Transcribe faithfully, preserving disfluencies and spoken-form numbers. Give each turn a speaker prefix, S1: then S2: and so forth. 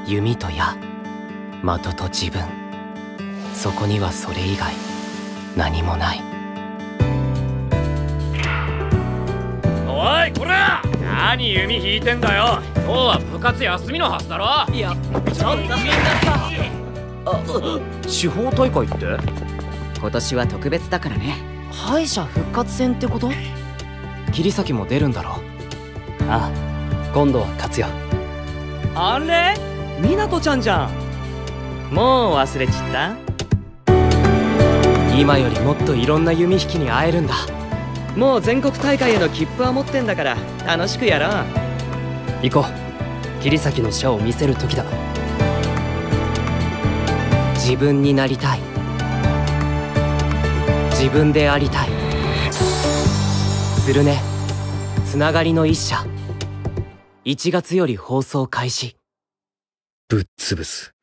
S1: 弓と矢、的と自分、そこにはそれ以外何もない。
S2: おいこら、何弓引いてんだよ。今日は部活休みのはずだろ。
S1: いや、ちょっとみんなさ、あ、地方大会って？
S3: 今年は特別だからね。
S1: 敗者復活戦ってこと？桐崎も出るんだろ？
S4: ああ、今度は勝つよ。
S5: あれ？湊ちゃんじゃん。もう忘れちった？
S1: 今よりもっといろんな弓引きに会えるんだ。
S5: もう全国大会への切符は持ってんだから楽しくやろう。
S4: 行こう。桐崎の射を見せる時だ。
S1: 自分になりたい。自分でありたい。するね。つながりの一社。いちがつより放送開始。
S4: ぶっ潰す。